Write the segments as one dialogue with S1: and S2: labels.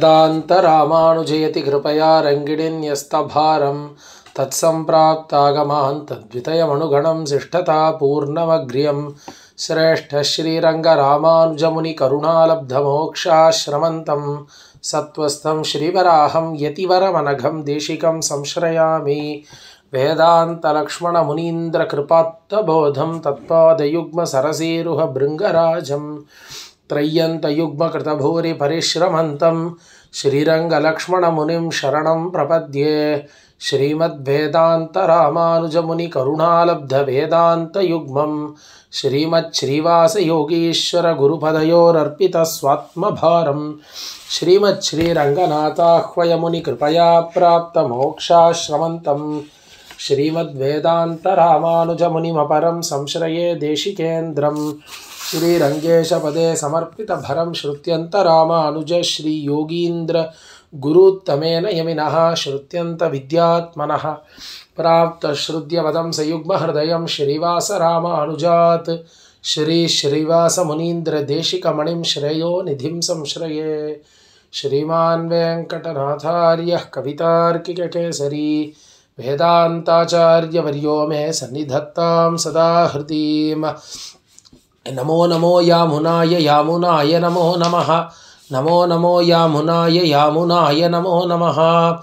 S1: वेदांत रामानुजयति कृपया रंगिणीन्यस्तभारं तत्संप्राप्तागमान् तद्वितयमनुगणं शिष्टता पूर्णमग्र्यं श्रेष्ठ श्रीरंग रामानुजमुनि करुणालब्धमोक्षाश्रमन्तं सत्त्वस्थं श्रीवराहं यतिवरमनघं देशिकं संश्रयामि वेदांत लक्ष्मण मुनीन्द्र कृपात्तबोधं तत्पादयुग्म सरसीरुह भृंगराजं त्रय्यंत युग्म कृतभूरि परिश्रमन्तं श्रीरंग लक्ष्मण मुनिं शरणं प्रपद्ये श्रीमद्वेदांत रामानुज मुनि करुणालब्ध वेदांत युग्मं श्रीमत् श्रीवास योगीश्वर गुरुपदयोरर्पित स्वात्मभारं श्रीमत् श्रीरंगनाथाह्वय मुनि कृपया प्राप्त मोक्षाश्रमन्तं श्रीमद्वेदांत रामानुज मुनिमपरं संश्रये देशिकेन्द्रं श्रीरंगेशपदे समर्पित भरं श्रुत्यंत रामानुज श्री योगीन्द्र गुरुत्तमेन यमिनः श्रुत्यंत विद्यात्मनः प्राप्त श्रुत्यपदं सयुग्म हृदयं श्रीवास रामानुजात् श्री श्रीवास मुनीन्द्र देशिकमणिं श्रेयो निधिं संश्रये श्रीमान् वेंकटनाथार्यः कवितार्किककेसरी वेदांताचार्यवर्यो मे सन्निधत्तां सदा हृदीम् नमो नमो यामुनाय यामुनाय नमो नमः नमो नमो यामुनाय यामुनाय नमो नमः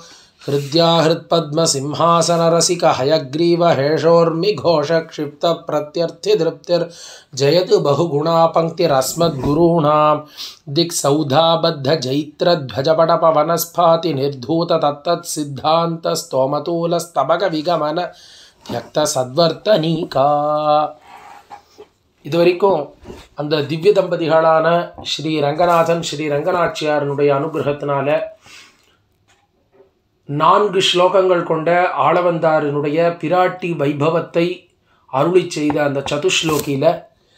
S1: हृद्याहृत्पद्मसिंहासनरसिक हयग्रीव हेषोर्मिघोषक्षिप्त प्रत्यर्थिदृप्तिर्जयतु बहुगुणा पंक्तिरस्मद्गुरूणां दिक्सौधाबद्ध जैत्रध्वजपटपवनस्फाति निर्धूत तत्तत्सिद्धान्त स्तोमतूलस्तबक विगमन व्यक्त सद्वर्तनीका இதுவரைக்கும் அந்த திவ்ய தம்பதிகளான ஸ்ரீ ரங்கநாதன் ஸ்ரீ ரங்கநாச்சியாரனுடைய அனுகிரகத்தினால 4 ஸ்லோகங்கள் கொண்ட ஆளவந்தாரினுடைய பிராட்டி வைபவத்தை அருளி செய்த அந்த சதுஸ்லோகியில்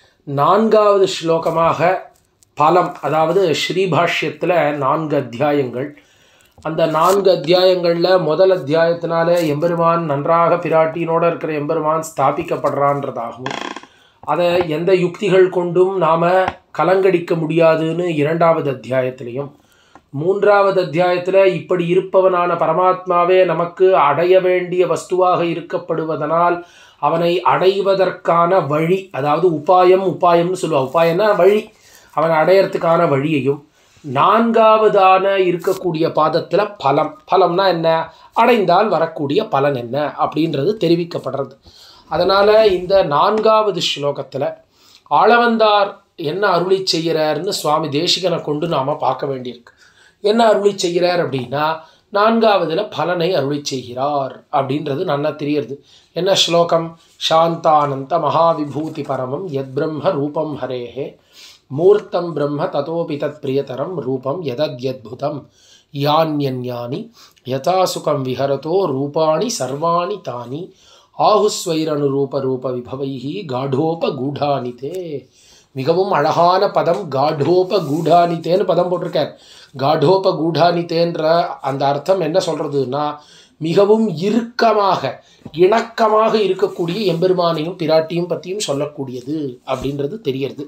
S1: 4வது ஸ்லோகமாக பலம், அதாவது ஸ்ரீபாஷ்யத்தில் 4 அத்தியாயங்கள். அந்த 4 அத்தியாயங்களில் முதல் அத்தியாயத்தினால எம்பெருமான் நன்றாக பிராட்டியினோடு இருக்கிற எம்பெருமான் ஸ்தாபிக்கப்படுறான்றதாகவும் அதை எந்த யுக்திகள் கொண்டும் நாம் கலங்கடிக்க முடியாதுன்னு 2வது அத்தியாயத்திலையும், 3வது அத்தியாயத்தில் இப்படி இருப்பவனான பரமாத்மாவே நமக்கு அடைய வேண்டிய வஸ்துவாக இருக்கப்படுவதனால் அவனை அடைவதற்கான வழி, அதாவது உபாயம்னு சொல்லுவாள். உபாயம்னா வழி, அவனை அடையறதுக்கான வழியையும், 4வதான இருக்கக்கூடிய பாதத்தில் பலம்னா என்ன, அடைந்தால் வரக்கூடிய பலன் என்ன அப்படின்றது தெரிவிக்கப்படுறது. அதனால் இந்த 4வது ஸ்லோகத்தில் ஆளவந்தார் என்ன அருளி செய்கிறார்னு சுவாமி தேசிகனை கொண்டு நாம் பார்க்க வேண்டியிருக்கு. என்ன அருளி செய்கிறார் அப்படின்னா 4வதுல பலனை அருளி செய்கிறார் அப்படின்றது நல்லா தெரியுது. என்ன ஸ்லோகம்? சாந்தானந்த மகாவிபூதி பரமம் யத் பிரம்ம ரூபம் ஹரேஹே மூர்த்தம் பிரம்ம ததோபி தத் பிரியதரம் ரூபம் யதத்யத்புதம் யான்யன்யானி யதா சுகம் விஹரதோ ரூபாணி சர்வாணி தானி ஆஹுஸ்வைரனுரூப ரூப விபவைஹி காடோபகூடானிதே. மிகவும் அழகான பதம் காடோபகூடானிதேன்னு பதம் போட்டிருக்கார். காடோபகூடானிதேன்ற அந்த அர்த்தம் என்ன சொல்கிறதுன்னா, மிகவும் இறுக்கமாக இணக்கமாக இருக்கக்கூடிய எம்பெருமானையும் பிராட்டியும் பற்றியும் சொல்லக்கூடியது அப்படின்றது தெரியறது.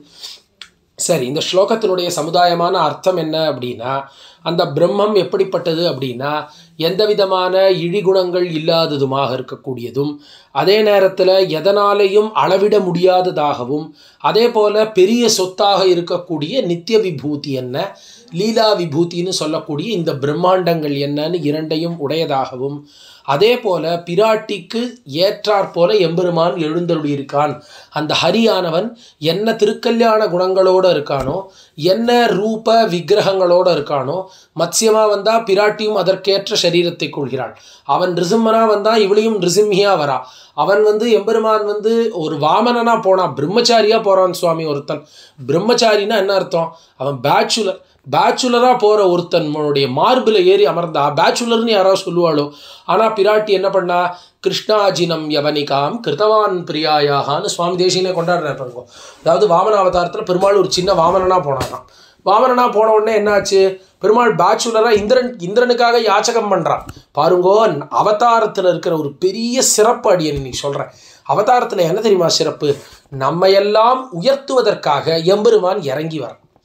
S1: சரி, இந்த ஸ்லோகத்தினுடைய சமுதாயமான அர்த்தம் என்ன அப்படின்னா, அந்த பிரம்மம் எப்படிப்பட்டது அப்படின்னா எந்த விதமான இழிகுணங்கள் இல்லாததுமாக இருக்கக்கூடியதும், அதே நேரத்தில் எதனாலேயும் அளவிட முடியாததாகவும், அதே போல் பெரிய சொத்தாக இருக்கக்கூடிய நித்திய விபூதி என்ன, லீலா விபூதின்னு சொல்லக்கூடிய இந்த பிரம்மாண்டங்கள் என்னன்னு 2ஐயும் உடையதாகவும், அதே போல் பிராட்டிக்கு ஏற்றாற்போல எம்பெருமான் எழுந்தருளியிருக்கான். அந்த ஹரியானவன் என்ன திருக்கல்யாண குணங்களோடு இருக்கானோ, என்ன ரூப விக்கிரகங்களோடு இருக்கானோ, மத்ஸ்யமாக வந்தால் பிராட்டியும் அதற்கேற்ற சரீரத்தை கொள்கிறாள். அவன் ரிசிம்மனாக வந்தால் இவளையும் ரிசிம்மியாக வரா. அவன் எம்பெருமான் ஒரு வாமனனாக போனான், பிரம்மச்சாரியாக போகிறான் சுவாமி ஒருத்தன். பிரம்மச்சாரின்னா என்ன அர்த்தம்? அவன் பேச்சுலராக போகிற ஒருத்தனுடைய மார்பில் ஏறி அமர்ந்தா பேச்சுலர்னு யாராவது சொல்லுவாளோ. ஆனால் பிராட்டி என்ன பண்ணா, கிருஷ்ணாஜினம் யவனிகாம் கிருத்தவான் பிரியாயாகான்னு சுவாமி தேசியனே கொண்டாடுறாரு. அதாவது வாமன அவதாரத்தில் பெருமாள் ஒரு சின்ன வாமனனாக போனாராம். வாமனனாக போன உடனே என்னாச்சு, பெருமாள் பேச்சுலராக இந்திரனுக்காக யாச்சகம் பண்ணுறான். பாருங்கோ, அவதாரத்தில் இருக்கிற ஒரு பெரிய சிறப்பு அடியன் இன்னைக்கு சொல்கிறேன். அவதாரத்தில் என்ன தெரியுமா சிறப்பு? நம்மையெல்லாம் உயர்த்துவதற்காக எம்பெருமான் இறங்கி வர.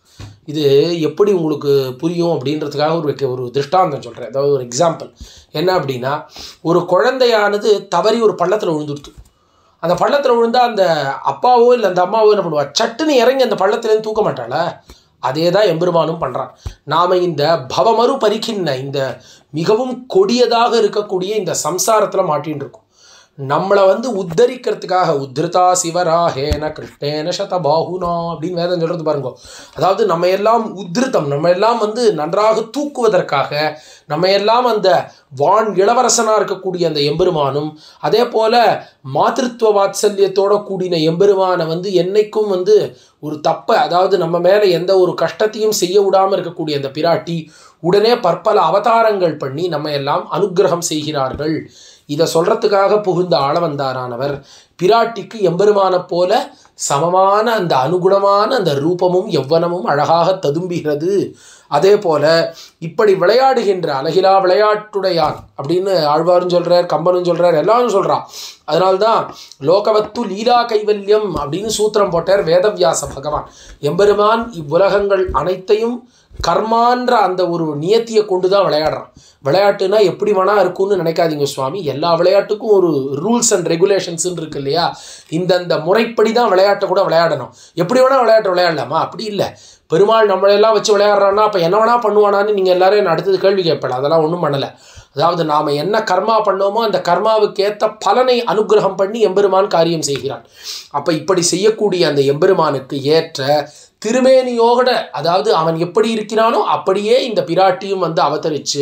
S1: இது எப்படி உங்களுக்கு புரியும் அப்படின்றதுக்காக ஒரு திருஷ்டாந்தம் சொல்கிறேன். அதாவது ஒரு எக்ஸாம்பிள் என்ன அப்படின்னா, ஒரு குழந்தையானது தவறி ஒரு பள்ளத்தில் விழுந்துடுத்து. அந்த பள்ளத்தில் விழுந்தால் அந்த அப்பாவோ இல்லை அந்த அம்மாவோ என்ன பண்ணுவா, சட்டுன்னு இறங்கி அந்த பள்ளத்துலேருந்து தூக்க மாட்டாள. அதே தான் எம்பெருமானும் பண்ணுறான். நாம் இந்த பவமறு பறிக்கின்ற இந்த மிகவும் கொடியதாக இருக்கக்கூடிய இந்த சம்சாரத்தில் மாட்டின்னு இருக்கோம். நம்மளை உத்தரிக்கிறதுக்காக உத்ருதா சிவராஹேன கிருஷ்ணேன சதபாகுனா அப்படின்னு வேதம் சொல்கிறது பாருங்க. அதாவது நம்ம எல்லாம் உத்ருதம், நம்ம எல்லாம் நன்றாக தூக்குவதற்காக, நம்ம எல்லாம் அந்த வான் இளவரசனாக இருக்கக்கூடிய அந்த எம்பெருமானும், அதே போல் மாதృత్వ வாத்சல்யத்தோட கூடின எம்பெருமானை என்னைக்கும் ஒரு தப்பை, அதாவது நம்ம மேலே எந்த ஒரு கஷ்டத்தையும் செய்ய விடாமல் இருக்கக்கூடிய அந்த பிராட்டி உடனே பற்பல அவதாரங்கள் பண்ணி நம்ம எல்லாம் அனுக்கிரகம் செய்கிறார்கள். இதை சொல்கிறதுக்காக புகுந்த ஆளவந்தாரானவர் பிராட்டிக்கு எம்பெருமானை போல சமமான அந்த அனுகுணமான அந்த ரூபமும் யவ்வனமும் அழகாக ததும்புகிறது. அதே போல் இப்படி விளையாடுகின்ற அழகிலா விளையாட்டுடையான் அப்படின்னு ஆழ்வாரும் சொல்கிறார், கம்பனும் சொல்கிறார், எல்லாரும் சொல்கிறான். அதனால்தான் லோகவத்து லீலா கைவல்யம் அப்படின்னு சூத்திரம் போட்டார் வேதவியாச பகவான். எம்பெருமான் இவ்வுலகங்கள் அனைத்தையும் கர்மான்ற அந்த ஒரு நியத்தியை கொண்டு தான் விளையாடுறான். விளையாட்டுனா எப்படி வேணா இருக்கும்னு நினைக்காதீங்க சுவாமி. எல்லா விளையாட்டுக்கும் ஒரு ரூல்ஸ் அண்ட் ரெகுலேஷன்ஸ்ன்னு இருக்கு இல்லையா? இந்தந்த முறைப்படி தான் விளையாட்டை கூட விளையாடணும். எப்படி வேணால் விளையாட்டு விளையாடலாமா? அப்படி இல்லை. பெருமாள் நம்மளையெல்லாம் வச்சு விளையாடுறான்னா அப்போ என்ன வேணா பண்ணுவானான்னு நீங்கள் எல்லாரும் என்ன அடுத்தது கேள்வி கேட்பல. அதெல்லாம் ஒன்றும் பண்ணலை. அதாவது நாம் என்ன கர்மா பண்ணோமோ அந்த கர்மாவுக்கு ஏற்ற பலனை அனுகிரகம் பண்ணி எம்பெருமான் காரியம் செய்கிறான். அப்போ இப்படி செய்யக்கூடிய அந்த எம்பெருமானுக்கு ஏற்ற திருமேனியோட, அதாவது அவன் எப்படி இருக்கிறானோ அப்படியே இந்த பிராட்டியும் அவதரித்து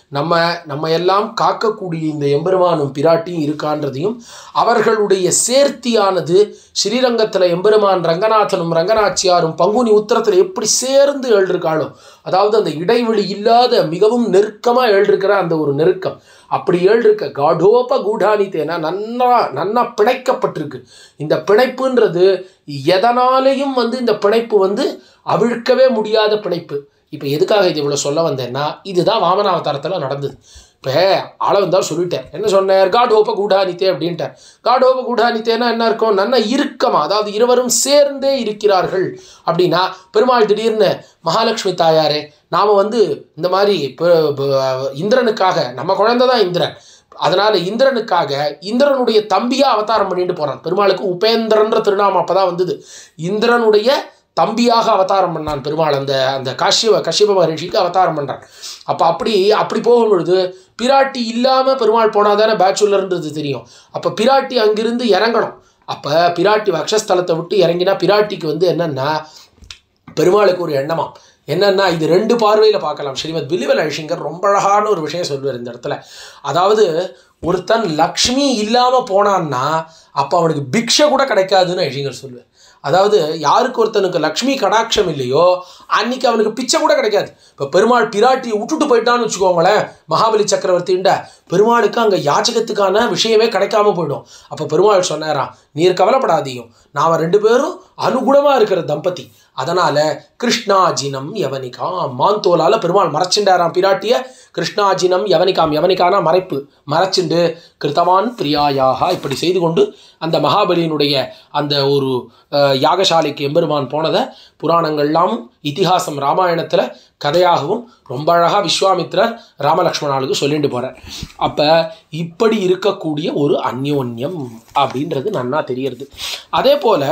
S1: நம்ம எல்லாம் காக்கக்கூடிய இந்த எம்பெருமானும் பிராட்டியும் இருக்கான்றதையும், அவர்களுடைய சேர்த்தியானது ஸ்ரீரங்கத்தில் எம்பெருமான் ரங்கநாதனும் ரங்கநாச்சியாரும் பங்குனி உத்திரத்தில் எப்படி சேர்ந்து எழுதிருக்காளோ, அதாவது அந்த இடைவெளி இல்லாத மிகவும் நெருக்கமாக எழுதிருக்கிற அந்த ஒரு நெருக்கம், அப்படி எழுதிருக்க காடோப கூடானித்தேனா நன்னா பிணைக்கப்பட்டிருக்கு. இந்த பிணைப்புன்றது எதனாலேயும் இந்த பிணைப்பு அவிழ்க்கவே முடியாத பிணைப்பு. இப்போ எதுக்காக இது இவ்வளோ சொல்ல வந்தேன்னா, இதுதான் வாமனாவதாரத்தில் நடந்தது. இப்போ ஆளவந்தார் சொல்லிட்டார், என்ன சொன்னார்? காடோப கூடானித்தே அப்படின்ட்டார். காடோப கூடானித்தேன்னா என்ன இருக்கும்? நன்னா இறுக்கமா, அதாவது இருவரும் சேர்ந்தே இருக்கிறார்கள். அப்படின்னா பெருமாள் திடீர்னு மகாலட்சுமி தாயாரே, நாம் இந்த மாதிரி இந்திரனுக்காக, நம்ம குழந்தை தான் இந்திரன், அதனால் இந்திரனுக்காக இந்திரனுடைய தம்பியாக அவதாரம் பண்ணிட்டு போகிறான். பெருமாளுக்கு உபேந்திரன்ற திருநாமம் அப்போ தான் வந்தது. இந்திரனுடைய தம்பியாக அவதாரம் பண்ணான் பெருமாள். அந்த கஷ்யப மகரிஷிக்கு அவதாரம் பண்ணுறான். அப்போ அப்படி போகும்பொழுது பிராட்டி இல்லாமல் பெருமாள் போனால் தானே பேச்சுலர்ன்றது தெரியும். அப்போ பிராட்டி அங்கிருந்து இறங்கணும். அப்போ பிராட்டி வக்ஷஸ்தலத்தை விட்டு இறங்கினா பிராட்டிக்கு என்னென்னா, பெருமாளுக்கு ஒரு எண்ணமா என்னென்னா, இது ரெண்டு பார்வையில் பார்க்கலாம். ஸ்ரீமத் வில்லிவல் அழிசிங்கர் ரொம்ப அழகான ஒரு விஷயம் சொல்லுவார் இந்த இடத்துல. அதாவது ஒருத்தன் லக்ஷ்மி இல்லாமல் போனான்னா அப்போ அவனுக்கு பிக்ஷை கூட கிடைக்காதுன்னு அழிசிங்கர் சொல்லுவார். அதாவது யாருக்கு ஒருத்தனுக்கு லக்ஷ்மி கடாட்சம் இல்லையோ அன்னைக்கு அவனுக்கு பிச்சை கூட கிடைக்காது. இப்போ பெருமாள் பிராட்டியை விட்டுட்டு போயிட்டான்னு வச்சுக்கோங்களேன், மகாபலி சக்கரவர்த்தின்ட பெருமாளுக்கு அங்கே யாச்சகத்துக்கான விஷயமே கிடைக்காம போயிடும். அப்போ பெருமாள் சொன்னாராம், நீர் கவலைப்படாதீங்க, நாம் ரெண்டு பேரும் அனுகுணமாக இருக்கிற தம்பதி, அதனால் கிருஷ்ணாஜினம் யவனிகாம், மாந்தோலால் பெருமாள் மறைச்சுண்டாராம் பிராட்டியை. கிருஷ்ணாஜினம் யவனிகாம், யவனிக்கான மறைப்பு, மறைச்சுண்டு கிருத்தவான் பிரியாயாக இப்படி செய்து கொண்டு அந்த மகாபலியினுடைய அந்த ஒரு யாகசாலைக்கு எம்பெருமான் போனதை புராணங்கள்லாம் இதிகாசம் ராமாயணத்தில் கதையாகவும் ரொம்ப அழகாக விஸ்வாமித்திரர் ராமலக்ஷ்மணாளுக்கு சொல்லிட்டு போகிறார். அப்போ இப்படி இருக்கக்கூடிய ஒரு அந்யோன்யம் அப்படின்றது நன்னா தெரியறது. அதே போல்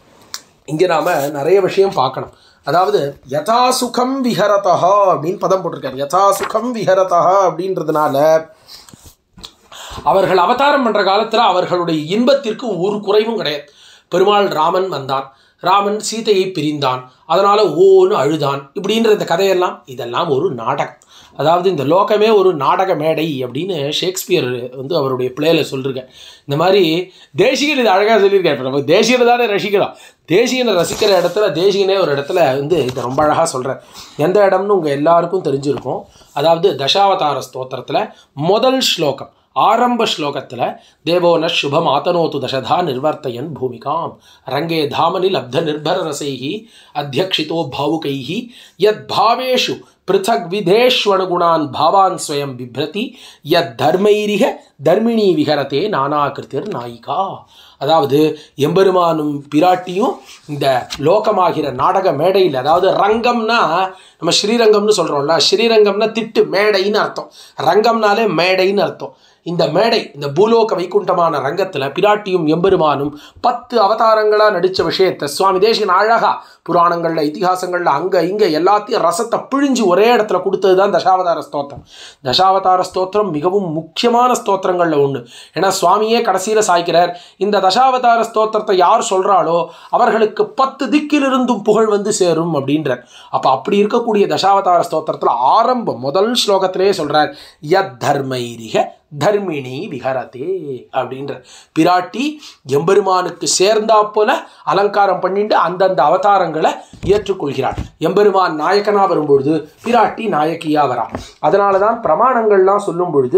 S1: இங்கே நாம் நிறைய விஷயம் பார்க்கணும். அதாவது யதா சுகம் விஹரதா அப்படின்னு பதம் போட்டிருக்காரு. யதா சுகம் விஹரதா அப்படின்றதுனால அவர்கள் அவதாரம் பண்ணுற காலத்தில் அவர்களுடைய இன்பத்திற்கு ஒரு குறைவும் கிடையாது. பெருமாள் ராமன் வந்தான், ராமன் சீதையை பிரிந்தான், அதனால் ஓன்னு அழுதான், இப்படின்ற இந்த கதையெல்லாம் இதெல்லாம் ஒரு நாடகம். அதாவது இந்த லோகமே ஒரு நாடக மேடை அப்படின்னு ஷேக்ஸ்பியர் அவருடைய பிளேயில் சொல்லியிருக்கேன். இந்த மாதிரி தேசிகன் இது அழகாக சொல்லியிருக்கேன். இப்போ நம்ம தேசிகனை தானே ரசிக்கிறோம். தேசிகனை ரசிக்கிற இடத்துல தேசிகனே ஒரு இடத்துல இதை ரொம்ப அழகாக சொல்கிறார். எந்த இடம்னு உங்கள் எல்லாருக்கும் தெரிஞ்சிருக்கும். அதாவது தசாவதார ஸ்தோத்திரத்தில் முதல் ஸ்லோகம், ஆரம்ப ஸ்லோகத்தில் தேவோன சுபம் ஆத்தனோத்து தசதா நிர்வர்த்தயன் பூமிகாம் ரங்கே தாமனி லப்த நிர்பர ரசைஹி அத்தியக்ஷிதோ பாவுகைஹி யத் பாவேஷு பிருத்தக் விதேஷ்வனுகுணான் பாவான் ஸ்வயம் பிப்ரதி யத் தர்மைரிக தர்மிணி விஹரத்தே நானாகிருத்திர் நாயிகா அதாவது எம்பெருமானும் பிராட்டியும் இந்த லோகமாகிற நாடக மேடையில், அதாவது ரங்கம்னா நம்ம ஸ்ரீரங்கம்னு சொல்கிறோம்ல, ஸ்ரீரங்கம்னா திட்டு மேடைன்னு அர்த்தம், ரங்கம்னாலே மேடைன்னு அர்த்தம். இந்த மேடை, இந்த பூலோக வைகுண்டமான ரங்கத்தில் பிராட்டியும் எம்பெருமானும் 10 அவதாரங்களாக நடித்த விஷயத்தை சுவாமி தேசிகன் அழகா புராணங்களில் இதிகாசங்களில் அங்கே இங்கே எல்லாத்தையும் ரசத்தை பிழிஞ்சு ஒரே இடத்துல கொடுத்தது தான் தசாவதார ஸ்தோத்திரம். தசாவதார ஸ்தோத்திரம் மிகவும் முக்கியமான ஸ்தோத்திரங்களில் ஒன்று. ஏன்னா சுவாமியே கடைசியில் சாய்க்கிறார், இந்த தசாவதார ஸ்தோத்திரத்தை யார் சொல்கிறாளோ அவர்களுக்கு 10 திக்கிலிருந்தும் புகழ் வந்து சேரும் அப்படின்றார். அப்போ அப்படி இருக்கக்கூடிய தசாவதார ஸ்தோத்திரத்தில் ஆரம்பம் முதல் ஸ்லோகத்திலேயே சொல்கிறார், யத் தர்மைரிக தர்மிணி விஹரதே அப்படின்ற. பிராட்டி எம்பெருமானுக்கு சேர்ந்தா போல அலங்காரம் பண்ணிட்டு அந்தந்த அவதாரங்களை ஏற்றுக்கொள்கிறாள். எம்பெருமான் நாயக்கனாக வரும்பொழுது பிராட்டி நாயக்கியாக வரா. அதனால தான் பிரமாணங்கள்லாம் சொல்லும் பொழுது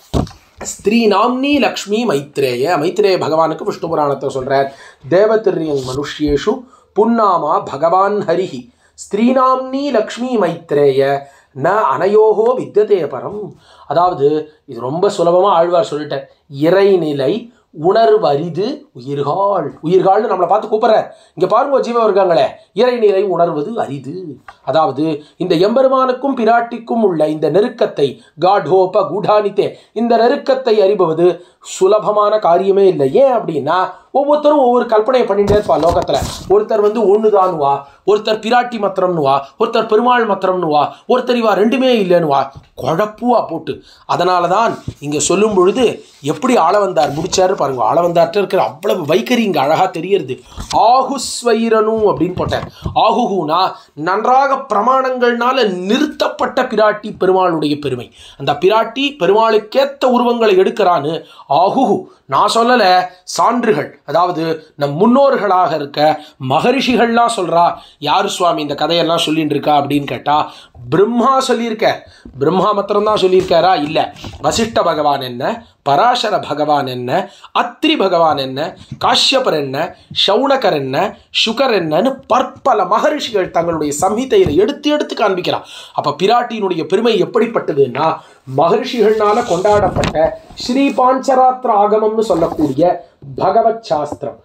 S1: ஸ்திரீ நாம்னி லக்ஷ்மி மைத்ரேய, மைத்ரேய பகவானுக்கு விஷ்ணு புராணத்தை சொல்கிறார், தேவதிர்யங் மனுஷ்யேஷு புன்னாமா பகவான் ஹரிஹி ஸ்திரீநாம்னி லக்ஷ்மி மைத்ரேய ந அனயோகோ வித்தியதே பரம். அதாவது இது ரொம்ப சுலபமாக ஆழ்வார் சொல்லிட்டார், இறைநிலை உணர்வரிது உயிர்கால். உயிர்கால்னு நம்மளை பார்த்து கூப்பிட்றார். இங்கே பாருங்க ஜீவம் இருக்காங்களே, இறைநிலை உணர்வது அரிது. அதாவது இந்த எம்பெருமானுக்கும் பிராட்டிக்கும் உள்ள இந்த நெருக்கத்தை, காடோப கூடானித்தே, இந்த நெருக்கத்தை அறிபவது சுலபமான காரியமே இல்லை. ஏன் அப்படின்னா ஒவ்வொருத்தரும் ஒவ்வொரு கல்பனையை பண்ணிகிட்டே இருப்பா லோகத்தில். ஒருத்தர் ஒன்றுதானுவா, ஒருத்தர் பிராட்டி மத்திரம்னுவா, ஒருத்தர் பெருமாள் மத்திரம்னுவா, ஒருத்தர் இவா ரெண்டுமே இல்லைன்னுவா, குழப்புவா போட்டு. அதனால தான் இங்கே சொல்லும் பொழுது எப்படி ஆளவந்தார் முடிச்சாரு பாருங்க. ஆளவந்தார்ட்ட இருக்கிற அவ்வளவு வைக்கரி இங்கே அழகாக தெரியறது. ஆகுஸ்வைரனு அப்படின்னு போட்டார். ஆகுகுனா நன்றாக பிரமாணங்கள்னால நிறுத்தப்பட்ட பிராட்டி பெருமாளுடைய பெருமை. அந்த பிராட்டி பெருமாளுக்கேற்ற உருவங்களை எடுக்கிறான்னு ஆகுகு நான் சொல்லலை, சான்றுகள், அதாவது நம் முன்னோர்களாக இருக்க மகரிஷிகள்லாம் சொல்கிறா. யார் சுவாமி இந்த கதையெல்லாம் சொல்லிட்டு இருக்கா அப்படின்னு கேட்டால், பிரம்மா சொல்லியிருக்க. பிரம்மா மாத்திரம்தான் சொல்லியிருக்காரா? இல்லை. வசிஷ்ட பகவான் என்ன, பராசர பகவான் என்ன, அத்ரி பகவான் என்ன, காஷ்யபர் என்ன, சவுனகர் என்ன, சுகர் என்னன்னு பற்பல மகரிஷிகள் தங்களுடைய சம்ஹிதையில் எடுத்து காண்பிக்கிறார். அப்போ பிராட்டியினுடைய பெருமை எப்படிப்பட்டதுன்னா, மகரிஷிகள்னால கொண்டாடப்பட்ட ஸ்ரீ பாஞ்சராத்திர ஆகமம்னு சொல்லக்கூடிய பகவத் சாஸ்திரம்.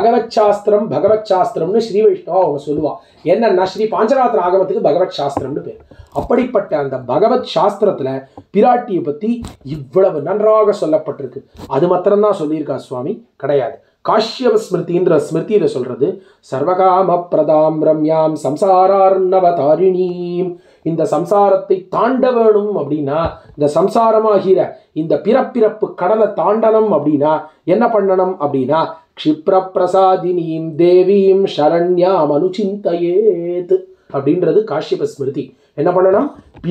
S1: பகவத் சாஸ்திரம்னு ஸ்ரீ வைஷ்ணவா அவங்க சொல்லுவா. என்னன்னா ஸ்ரீ பாஞ்சராத்திர ஆகமத்துக்கு பகவத் சாஸ்திரம்னு பேர். அப்படிப்பட்ட அந்த பகவத் சாஸ்திரத்தில் பிராட்டியை பற்றி இவ்வளவு நன்றாக சொல்லப்பட்டிருக்கு. அது மாத்திரம்தான் சொல்லியிருக்கா சுவாமி? கிடையாது. காஷ்யப ஸ்மிருதின்ற ஸ்மிருதியில் சொல்கிறது, சர்வகாம பிரதாம் ரம்யாம் சம்சாரார்ணவதாரிணீம். இந்த சம்சாரத்தை தாண்ட வேணும் அப்படின்னா, இந்த சம்சாரமாகிற இந்த பிறப்பிறப்பு கடலை தாண்டனம் அப்படின்னா என்ன பண்ணணும் அப்படின்னா, க்ஷிப்ர பிரசாதினீம் தேவீம் சரண்யாம் அனுசிந்தயேத் அப்படின்றது காஷ்யப ஸ்மிருதி. என்ன பண்ணணும்?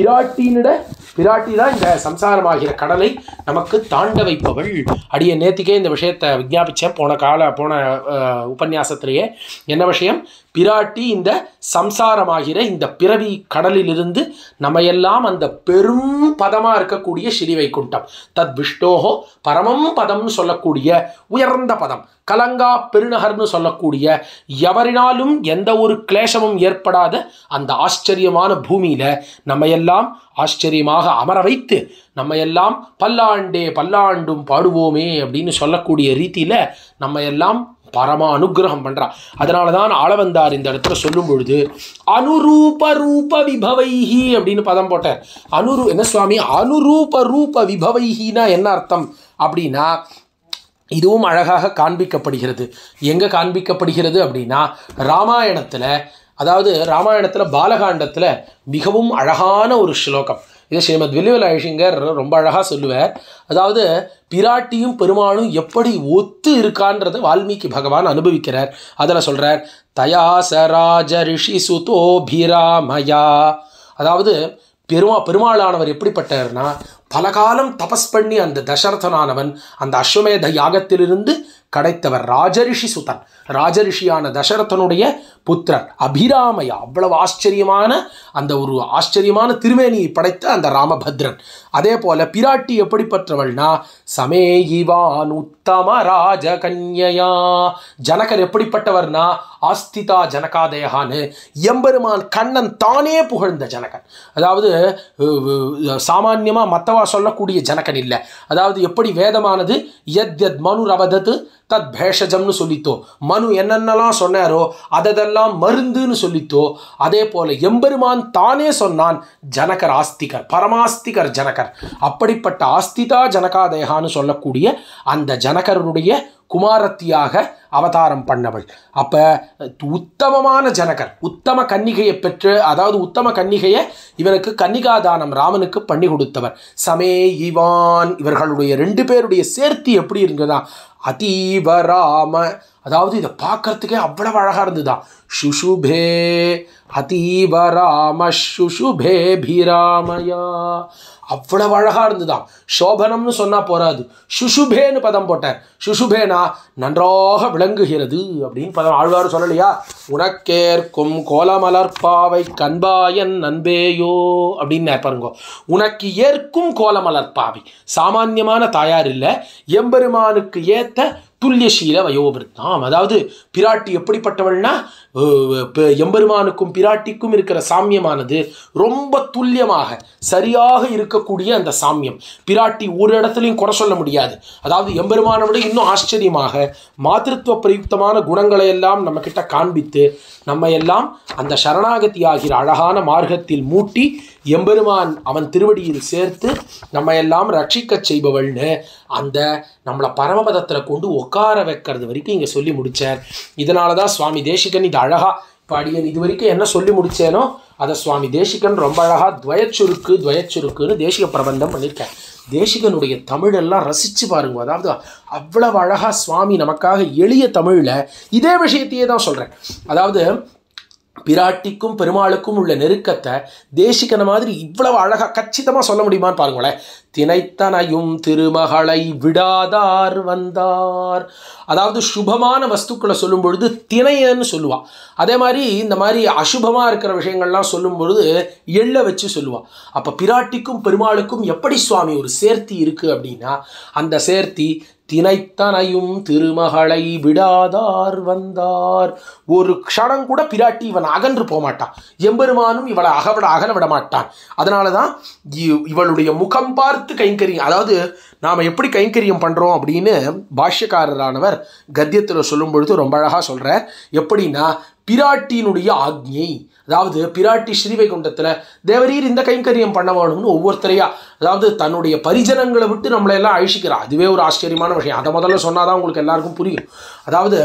S1: பிராட்டி தான் இந்த சம்சாரமாகிற கடலை நமக்கு தாண்ட வைப்பவள். அடிய நேத்திக்கே இந்த விஷயத்தை விஞ்ஞாபித்தேன் போன உபன்யாசத்திலேயே. என்ன விஷயம்? பிராட்டி இந்த சம்சாரமாகிற இந்த பிறவி கடலிலிருந்து நம்மையெல்லாம் அந்த பெரும் பதமாக இருக்கக்கூடிய ஸ்ரீ வைகுண்டம், தத் விஷ்ணோஹோ பரமம் பதம்னு சொல்லக்கூடிய உயர்ந்த பதம், கலங்கா பெருநகர்னு சொல்லக்கூடிய எவரினாலும் எந்த ஒரு கிளேசமும் ஏற்படாத அந்த ஆச்சரியமான பூமியில் நம்மையெல்லாம் ஆச்சரியமாக அமர வைத்து நம்மையெல்லாம் பல்லாண்டும் பாடுவோமே அப்படின்னு சொல்லக்கூடிய ரீதியில் நம்மையெல்லாம் பரம அனுகிரகம் பண்றா. அதனால தான் ஆளவந்தார் இந்த இடத்துல சொல்லும் பொழுது அனுரூப ரூப விபவைஹி அப்படின்னு பதம் போட்டார். என்ன சுவாமி அனுரூப ரூப விபவைஹினா என்ன அர்த்தம் அப்படின்னா, இதுவும் அழகாக காண்பிக்கப்படுகிறது. எங்கே காண்பிக்கப்படுகிறது அப்படின்னா, ராமாயணத்தில், அதாவது ராமாயணத்தில் பாலகாண்டத்தில் மிகவும் அழகான ஒரு ஸ்லோகம். இதை ஸ்ரீமத் வில்லுவல் ஐஷிங்கர் ரொம்ப அழகாக சொல்லுவார். அதாவது பிராட்டியும் பெருமாளும் எப்படி ஒத்து இருக்கான்றதை வால்மீகி பகவான் அனுபவிக்கிறார். அதில் சொல்கிறார், தயாசராஜ ரிஷி சுதோபிராமயா. அதாவது பெருமாளானவர் எப்படிப்பட்டார்னா, பல காலம் தபஸ் பண்ணி அந்த தசரதனானவன் அந்த அஸ்வமேத யாகத்திலிருந்து கிடைத்தவர். ராஜரிஷி சுதன், ராஜரிஷியான தசரதனுடைய புத்திரர். அபிராமயா, அவ்வளவு ஆச்சரியமான அந்த ஒரு ஆச்சரியமான திருமேனியை படைத்த அந்த ராமபத்ரன். அதே போல பிராட்டி எப்படிப்பட்டவள்னா, சமேயிவான் உத்தம ராஜகன்யா. ஜனகர் எப்படிப்பட்டவர்னா, ஆஸ்திதா ஜனகாதேகான்னு எம்பெருமான் கண்ணன் தானே புகழ்ந்த ஜனகன். அதாவது சாமான்யமாக மற்றவா சொல்லக்கூடிய ஜனகன் இல்லை. அதாவது எப்படி வேதமானது யத் யத் மனு ரவதத்து தத் பேஷஜம்னு சொல்லித்தோ, மனு என்னென்னலாம் சொன்னாரோ அதெல்லாம் மருந்துன்னு சொல்லித்தோ, அதே போல எம்பெருமான் தானே சொன்னான் ஜனகர் ஆஸ்திகர், பரமாஸ்திகர் ஜனகர். அப்படிப்பட்ட ஆஸ்திதா ஜனகாதேகான்னு சொல்லக்கூடிய அந்த ஜனகருடைய குமாரத்தியாக அவதாரம் பண்ணவள். அப்ப உத்தமமான ஜனகர் உத்தம கன்னிகையை பெற்று, அதாவது உத்தம கன்னிகையை இவனுக்கு கன்னிகாதானம் ராமனுக்கு பண்ணி கொடுத்தவர். சமே இவான், இவர்களுடைய 2 பேருடைய சேர்த்தி எப்படி இருந்ததா, அதீவராம, அதாவது இதை பார்க்கறதுக்கே அவ்வளவு அழகா இருந்துதான். சுஷுபே அதீவராம சுஷுபே பிராமயா, அவ்வளவு அழகா இருந்துதான். சோபனம்னு சொன்னா போறாது, சுஷுபேன்னு பதம் போட்டார். சுஷுபேனா நன்றாக விளங்குகிறது அப்படின்னு பதம். ஆழ்வார் சொல்லலையா, உனக்கேற்கும் கோலமலர்பாவை கண்பாயன் நண்பேயோ அப்படின்னு பாருங்க. உனக்கு ஏற்கும் கோலமலர்பாவை, சாமான்யமான தாயார் இல்லை, எம்பெருமானுக்கு ஏத்த துல்லியசீல வயோபிருத்தாம். அதாவது பிராட்டி எப்படிப்பட்டவள்னா, எம்பெருமானுக்கும் பிராட்டிக்கும் இருக்கிற சாமியமானது ரொம்ப துல்லியமாக சரியாக இருக்கக்கூடிய அந்த சாமியம். பிராட்டி ஒரு இடத்துலையும் குறை சொல்ல முடியாது. அதாவது எம்பெருமானை விட இன்னும் ஆச்சரியமாக மாதృత్వ பிரயுக்தமான குணங்களை எல்லாம் நம்ம கிட்ட காண்பித்து நம்ம எல்லாம் அந்த சரணாகதி ஆகிற அழகான மார்க்கத்தில் மூட்டி எம்பெருமான் அவன் திருவடியில் சேர்த்து நம்ம எல்லாம் ரட்சிக்க செய்பவள்னு அந்த நம்மளை பரமபதத்தில் கொண்டு உட்கார வைக்கிறது வரைக்கும் இங்கே சொல்லி முடித்தார். இதனால தான் சுவாமி தேசிகன் இது அழகா பாடியன். இது வரைக்கும் என்ன சொல்லி முடித்தேனோ அதை சுவாமி தேசிகன் ரொம்ப அழகாக துவயச்சுருக்குன்னு தேசிக பிரபந்தம் பண்ணியிருக்கேன். தேசிகனுடைய தமிழெல்லாம் ரசித்து பாருங்க. அதாவது அவ்வளவு அழகாக சுவாமி நமக்காக எளிய தமிழில் இதே விஷயத்தையே தான் சொல்கிறேன். அதாவது பிராட்டிக்கும் பெருமாளுக்கும் உள்ள நெருக்கத்தை தேசிகன மாதிரி இவ்வளவு அழகாக கச்சிதமாக சொல்ல முடியுமான்னு பாருங்களேன். தினைத்தனையும் திருமகளை விடாதார் வந்தார். அதாவது சுபமான வஸ்துக்களை சொல்லும் பொழுது திணையன்னு சொல்லுவாள். அதே மாதிரி இந்த மாதிரி அசுபமாக இருக்கிற விஷயங்கள்லாம் சொல்லும் பொழுது எள்ளை வச்சு சொல்லுவாள். அப்போ பிராட்டிக்கும் பெருமாளுக்கும் எப்படி சுவாமி ஒரு சேர்த்தி இருக்குது அப்படின்னா, அந்த சேர்த்தி தினைத்தனையும் திருமகளை விடாதார் வந்தார். ஒரு க்ஷணம் கூட பிராட்டி இவன் அகன்று போக மாட்டான், எம்பெருமானும் இவளை அகல விட மாட்டான். அதனால தான் இவளுடைய முகம் பார்த்து கைங்கரியம், அதாவது நாம் எப்படி கைங்கரியம் பண்ணுறோம் அப்படின்னு பாஷ்யக்காரரானவர் கத்தியத்தில் சொல்லும் பொழுது ரொம்ப அழகாக சொல்கிறார். எப்படின்னா, பிராட்டியினுடைய ஆக்ஞை, அதாவது பிராட்டி ஸ்ரீவைகுண்டத்தில் தேவரீர் இந்த கைங்கரியம் பண்ண வேணும்னு ஒவ்வொருத்தரையா, அதாவது தன்னுடைய பரிஜனங்களை விட்டு நம்மளெல்லாம் அழிச்சிக்கிறார். அதுவே ஒரு ஆச்சரியமான விஷயம். அதை முதல்ல சொன்னாதான் உங்களுக்கு எல்லாருக்கும் புரியும். அதாவது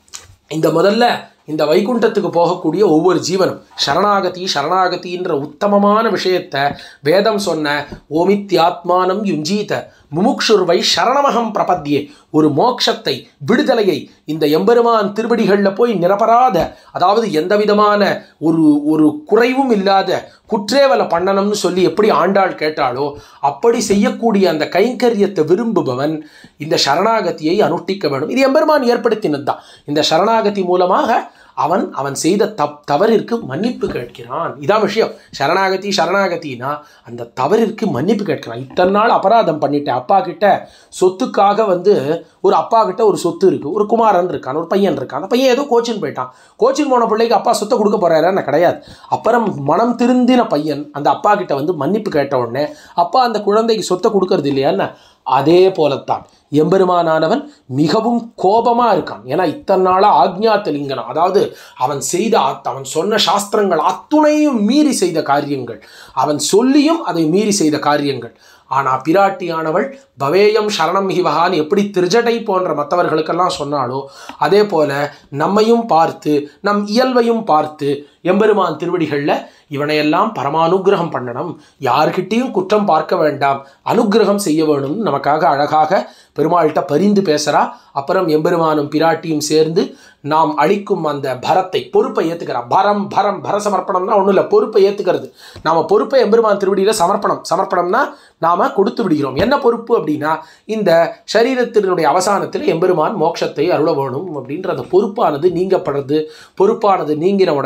S1: இந்த வைகுண்டத்துக்கு போகக்கூடிய ஒவ்வொரு ஜீவனும் சரணாகதின்ற உத்தமமான விஷயத்தை வேதம் சொன்ன ஓமித்யாத்மானம் யுஞ்சீத முமுக்ஷுர்வை சரணமகம் பிரபத்யே, ஒரு மோட்சத்தை விடுதலையை இந்த எம்பெருமான் திருவடிகளில் போய் நிரபராத, அதாவது எந்த விதமான ஒரு குறைவும் இல்லாத குற்றேவலை பண்ணணும்னு சொல்லி எப்படி ஆண்டாள் கேட்டாலோ அப்படி செய்யக்கூடிய அந்த கைங்கரியத்தை விரும்புபவன் இந்த சரணாகதியை அனுஷ்டிக்க வேண்டும். இது எம்பெருமான் ஏற்படுத்தினது தான். இந்த சரணாகதி மூலமாக அவன் செய்த தவறிற்கு மன்னிப்பு கேட்கிறான். இதான் விஷயம். சரணாகதினா அந்த தவறிற்கு மன்னிப்பு கேட்கிறான். இத்தனை நாள் அபராதம் பண்ணிட்டேன், அப்பா கிட்ட சொத்துக்காக ஒரு அப்பா கிட்ட ஒரு சொத்து இருக்குது, ஒரு குமாரன் இருக்கான், ஒரு பையன் இருக்கான். அந்த பையன் ஏதோ கோச்சின் போயிட்டான். கோச்சின் போன பிள்ளைக்கு அப்பா சொத்தை கொடுக்க போறாருன்னு கிடையாது. அப்புறம் மனம் திருந்தின பையன் அந்த அப்பா கிட்ட மன்னிப்பு கேட்ட உடனே அப்பா அந்த குழந்தைக்கு சொத்தை கொடுக்கறது இல்லையான்னு, அதே போலத்தான் எம்பெருமானானவன் மிகவும் கோபமாக இருக்கான். ஏன்னா இத்தனை நாளாக ஆக்ஞாத்தலிங்கனம், அதாவது அவன் சொன்ன சாஸ்திரங்கள் அத்துணையும் மீறி செய்த காரியங்கள், அவன் சொல்லியும் அதை மீறி செய்த காரியங்கள். ஆனால் பிராட்டியானவள் பவேயம் சரணம் ஹிவகான்னு எப்படி திருஜடை போன்ற மற்றவர்களுக்கெல்லாம் சொன்னாலோ அதே போல நம்மையும் பார்த்து நம் இயல்பையும் பார்த்து எம்பெருமான் திருவடிகளில் இவனையெல்லாம் பரமானுகிரகம் பண்ணணும், யார்கிட்டையும் குற்றம் பார்க்க வேண்டாம், அனுகிரகம் செய்ய வேணும்னு நமக்காக அழகாக பெருமாள்கிட்ட பரிந்து பேசுகிறா. அப்புறம் எம்பெருமானும் பிராட்டியும் சேர்ந்து நாம் அளிக்கும் அந்த பரத்தை, பொறுப்பை ஏற்றுக்கிறா. பர சமர்ப்பணம்னா ஒன்றும் இல்லை, பொறுப்பை ஏற்றுக்கிறது. நாம் பொறுப்பை எம்பெருமான் திருவடியில் சமர்ப்பணம்னா நாம் கொடுத்து விடுகிறோம். என்ன பொறுப்பு அப்படின்னா, இந்த சரீரத்தினுடைய அவசானத்தில் எம்பெருமான் மோட்சத்தை அருள வேணும் அப்படின்ற அந்த பொறுப்பானது நீங்கின உடனே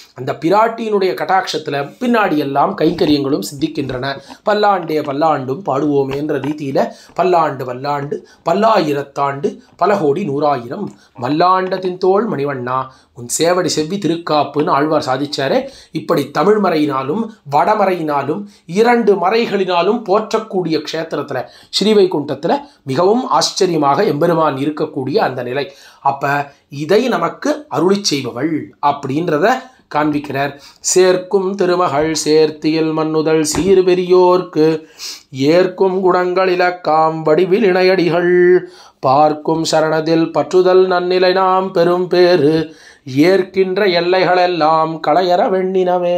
S1: அந்த பிராட்டியினுடைய கட்டாட்சத்தில் பின்னாடி எல்லாம் கைங்கரியங்களும் சித்திக்கின்றன. பல்லாண்டே பல்லாண்டும் பாடுவோமே என்ற ரீதியில் பல்லாண்டு பல்லாண்டு பல்லாயிரத்தாண்டு பல கோடி நூறாயிரம் மல்லாண்டத்தின் தோள் மணிவண்ணா உன் சேவடி செவ்வி திருக்காப்புன்னு ஆழ்வார் சாதிச்சாரே. இப்படி தமிழ் மறையினாலும் வடமறையினாலும் 2 மறைகளினாலும் போற்றக்கூடிய க்ஷேத்திரத்தில் ஸ்ரீவைகுண்டத்தில் மிகவும் ஆச்சரியமாக எம்பெருமான் இருக்கக்கூடிய அந்த நிலை. அப்போ இதை நமக்கு அருளி செய்பவள் அப்படின்றத காண்பிக்கிறார். சேர்க்கும் திருமகள் சேர்த்தியல் மன்னுதல் சீர் பெரியோர்க்கு ஏற்கும் குணங்கள் இலக்காம் வடிவில் இணையடிகள் பார்க்கும் சரணதில் பற்றுதல் நன்னிலை நாம் பெரும் பேறு ஏற்கின்ற எல்லைகளெல்லாம் களையற வெண்ணினவே.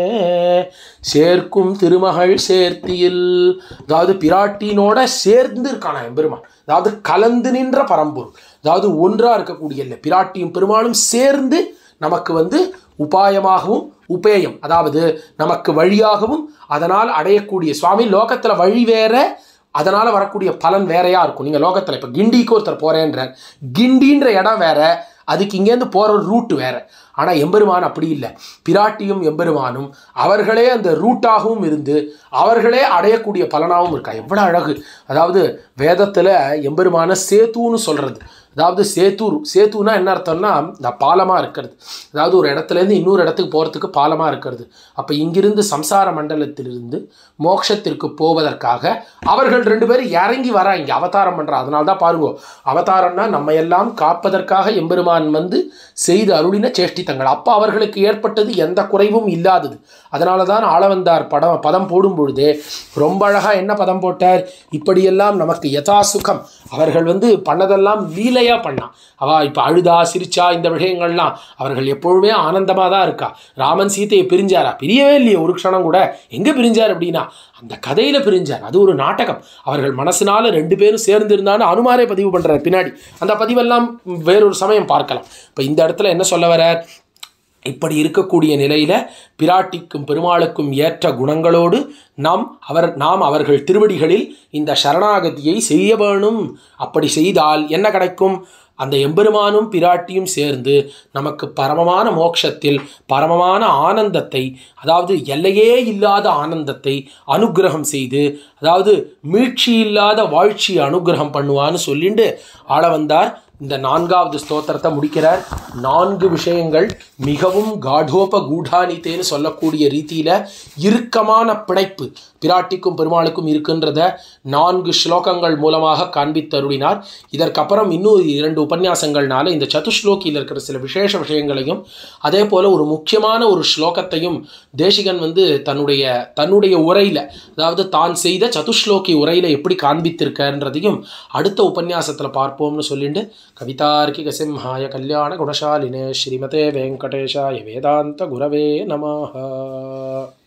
S1: சேர்க்கும் திருமகள் சேர்த்தியில், அதாவது பிராட்டினோட சேர்ந்து இருக்கான எம்பெருமான், அதாவது கலந்து நின்ற பரம்பொருள், அதாவது ஒன்றா இருக்கக்கூடிய இல்லை பிராட்டியும் பெருமாளும் சேர்ந்து நமக்கு உபாயமாகவும் உபேயம், அதாவது நமக்கு வழியாகவும் அதனால் அடையக்கூடிய சுவாமி லோகத்தில் வழி வேற, அதனால் வரக்கூடிய பலன் வேறையாக இருக்கும். நீங்கள் லோகத்தில் இப்போ கிண்டிக்கு ஒருத்தர் போகிறேன்ற கிண்டின்ற இடம் வேற, அதுக்கு இங்கேருந்து போகிற ரூட்டு வேறு. ஆனால் எம்பெருமான் அப்படி இல்லை. பிராட்டியும் எம்பெருமானும் அவர்களே அந்த ரூட்டாகவும் இருந்து அவர்களே அடையக்கூடிய பலனாகவும் இருக்கா. எவ்வளோ அழகு! அதாவது வேதத்தில் எம்பெருமான சேத்துன்னு சொல்கிறது. அதாவது சேத்துனா என்ன அர்த்தம்னா இந்த பாலமாக இருக்கிறது. அதாவது ஒரு இடத்துலேருந்து இன்னொரு இடத்துக்கு போகிறதுக்கு பாலமாக இருக்கிறது. அப்போ இங்கிருந்து சம்சார மண்டலத்திலிருந்து மோட்சத்திற்கு போவதற்காக அவர்கள் 2 பேரும் இறங்கி வரா இங்கே அவதாரம் பண்ணுறா. அதனால தான் பாருங்க, அவதாரம்னா நம்ம எல்லாம் காப்பதற்காக எம்பெருமான் செய்து அருளின சேஷ்டித்தங்கள். அப்போ அவர்களுக்கு ஏற்பட்டது எந்த குறைவும் இல்லாதது. அதனால தான் ஆளவந்தார் பதம் போடும் பொழுதே ரொம்ப அழகாக என்ன பதம் போட்டார், இப்படியெல்லாம் நமக்கு யதா சுகம். அவர்கள் பண்ணதெல்லாம் லீலையாக பண்ணான். இப்போ அழுதா சிரிச்சா இந்த விஷயங்கள்லாம் அவர்கள் எப்பொழுதுமே ஆனந்தமாக தான் இருக்கா. ராமன் சீத்தையை பிரிஞ்சாரா? பிரியவே இல்லையே ஒரு க்ஷணம் கூட. எங்கே பிரிஞ்சார் அப்படின்னா அந்த கதையில் பிரிஞ்சார். அது ஒரு நாடகம். அவர்கள் மனசினால 2 பேரும் சேர்ந்து இருந்தான்னு அனுமாரே பதிவு பண்ணுறார் பின்னாடி. அந்த பதிவெல்லாம் வேறொரு சமயம் பார்க்கலாம். இப்போ இந்த இடத்துல என்ன சொல்ல வரார், இப்படி இருக்கக்கூடிய நிலையில் பிராட்டிக்கும் பெருமாளுக்கும் ஏற்ற குணங்களோடு நாம் அவர்கள் திருவடிகளில் இந்த சரணாகதியை செய்ய வேணும். அப்படி செய்தால் என்ன கிடைக்கும்? அந்த எம்பெருமானும் பிராட்டியும் சேர்ந்து நமக்கு பரமமான மோட்சத்தில் பரமமான ஆனந்தத்தை, அதாவது எல்லையே இல்லாத ஆனந்தத்தை அனுகிரகம் செய்து, அதாவது மீட்சி இல்லாத வாழ்ச்சியை அனுகிரகம் பண்ணுவான்னு சொல்லிட்டு ஆளவந்தார் இந்த 4வது ஸ்தோத்திரத்தை முடிக்கிறார். 4 விஷயங்கள் மிகவும் காடோப கூடானித்தேன்னு சொல்லக்கூடிய ரீதியில் இறுக்கமான பிணைப்பு பிராட்டிக்கும் பெருமாளுக்கும் இருக்கின்றத 4 ஸ்லோகங்கள் மூலமாக காண்பித்தருளினார். இதற்கப்புறம் இன்னும் 2 உபன்யாசங்கள்னால இந்த சதுஸ்லோகியில் இருக்கிற சில விசேஷ விஷயங்களையும் அதே போல் ஒரு முக்கியமான ஒரு ஸ்லோகத்தையும் தேசிகன் தன்னுடைய உரையில், அதாவது தான் செய்த சதுஸ்லோகி உரையில் எப்படி காண்பித்திருக்கிறன்றதையும் அடுத்த உபன்யாசத்தில் பார்ப்போம்னு சொல்லிட்டு கவிதார்க்கிக சிம்ஹாய கல்யாண குணசாலினே ஸ்ரீமதே வெங்கடேஷாய வேதாந்த குரவே நமஹ.